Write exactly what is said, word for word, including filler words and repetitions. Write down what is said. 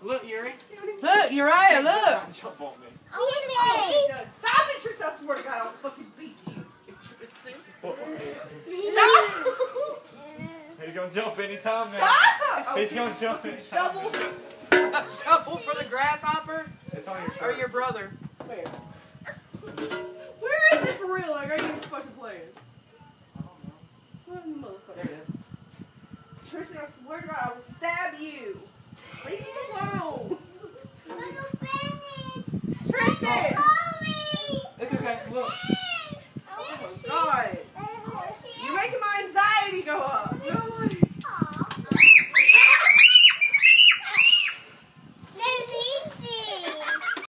Look, Yuri. Look, Uriah, look. Jump on me. Oh, he does. Stop it, Tristan. I swear to God, I'll fucking beat you. Tristan. Stop! He's gonna jump anytime now. Stop! He's gonna jump anytime. Shovel. A shovel for the grasshopper? It's on your shirt. Or your brother? Where? Where is it for real? Like, are you even fucking playing? What motherfucker? There it is. Tristan, I swear to God, I will stab you. Leave me alone. Little Benny. Tristan! Mommy. It's okay. Look.